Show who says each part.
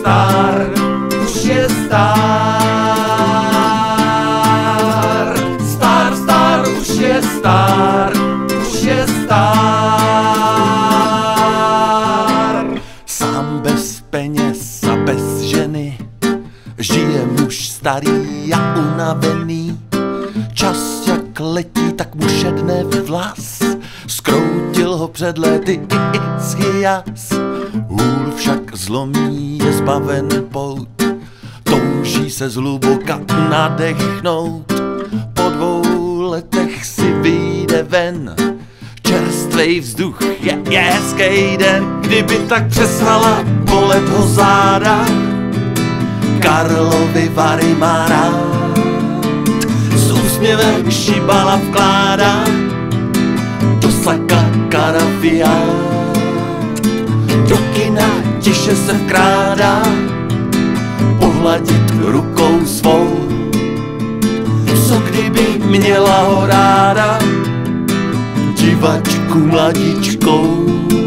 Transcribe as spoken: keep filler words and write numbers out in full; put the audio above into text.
Speaker 1: star, už je star. Star, star, už je star, už je star. Sám bez peněz a bez ženy žije muž starý a unavený. Čas jak letí, tak mu šedne vlas. Skroutil ho před lety i ischias. Hůl však zlomí, je zbaven pout. Touží se zhluboka nadechnout. Po dvou letech si vyjde ven. Čerstvej vzduch je, je hezkej den. Kdyby tak přestala bolet ho záda, Karlovy Vary má rád. S úsměvem šibala vkládá do saka karafiát. Do kina tiše se vkrádá, pohladit rukou svou. Co kdyby měla ho ráda, divačku mladičkou.